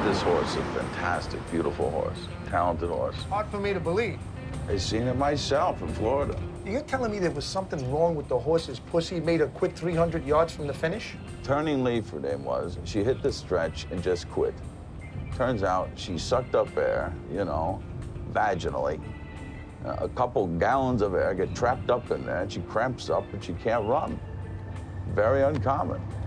This horse is a fantastic, beautiful horse, talented horse. Hard for me to believe. I seen it myself in Florida. You're telling me there was something wrong with the horse's pussy, made a quick 300 yards from the finish? Turning leaf, her name was. She hit the stretch and just quit. Turns out she sucked up air, you know, vaginally. A couple gallons of air get trapped up in there, and she cramps up and she can't run. Very uncommon.